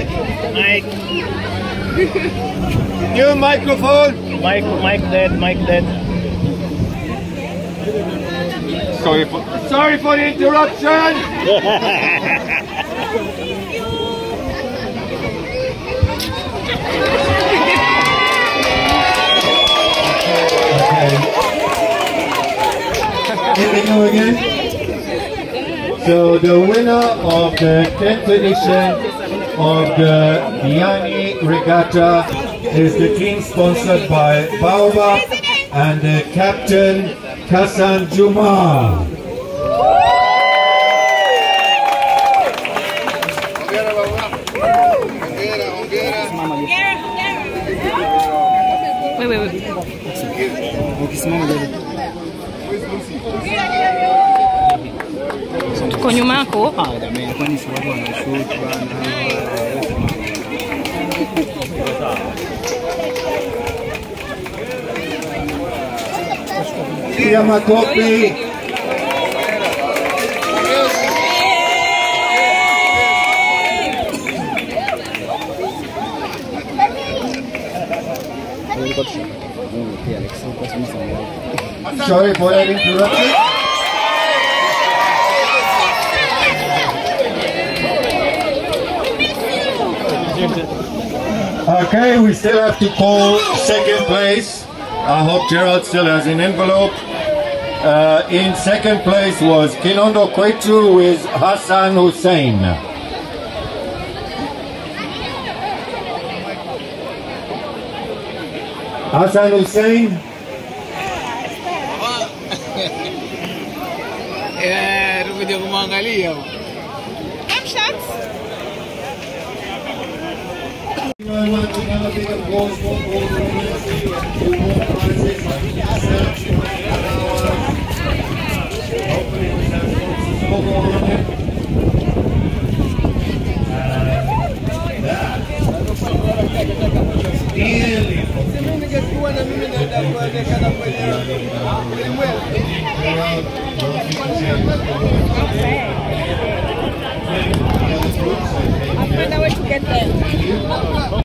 Mike. New microphone. Mike dead. Sorry for the interruption. Here we go again. So the winner of the 10th edition of the Diani Regatta is the team sponsored by Baobab and the captain Hassan Juma. Wait. Tuko nyuma yako. Pia makofi. Sorry for that interruption. Okay, we still have to call second place. I hope Gerald still has an envelope. In second place was Kinondo Kwetu with Hassan Hussein. Hassan Hussein. Tumekuja kumwangalia. I find a way to get there.